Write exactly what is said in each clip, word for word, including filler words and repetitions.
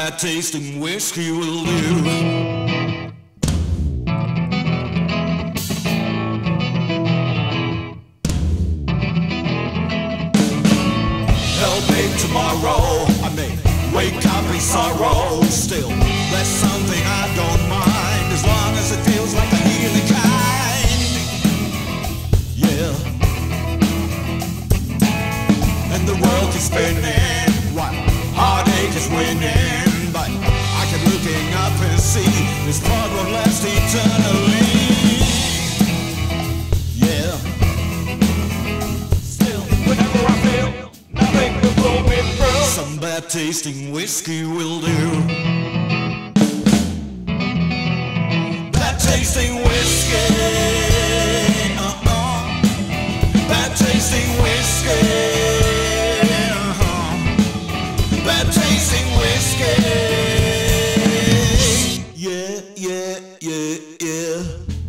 bad tasting whiskey will do. Help me tomorrow, I may wake up in sorrow. Still, that's something I don't mind, as long as it feels like the healing kind. Yeah. And the world keeps spinning while heartache is winning, but I keep looking up and see this part won't last eternally. Yeah. Still, whenever I feel nothing will pull me through, some bad tasting whiskey will do. Bad tasting whiskey, uh-uh. Bad tasting whiskey, uh-huh. Bad tasting whiskey. Yeah, yeah, yeah, yeah.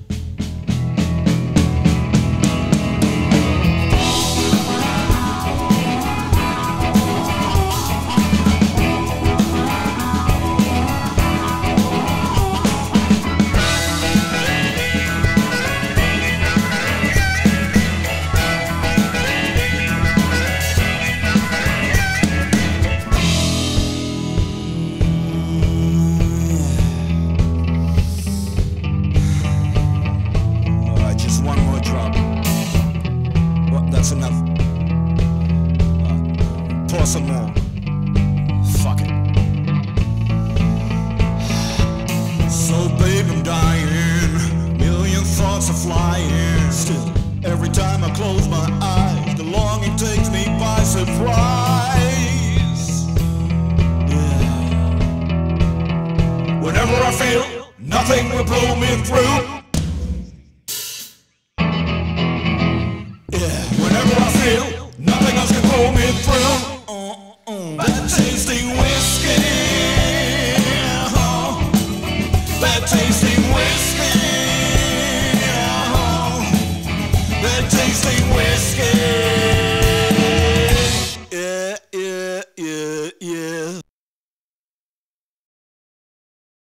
That's enough. Uh, pour some more. Fuck it. So babe, I'm dying. Million thoughts are flying. Still, every time I close my eyes, the longing takes me by surprise. Yeah. Whenever I feel nothing will pull me through. Nothing else can pull me through. Uh, uh. Bad tasting whiskey, uh, bad tasting.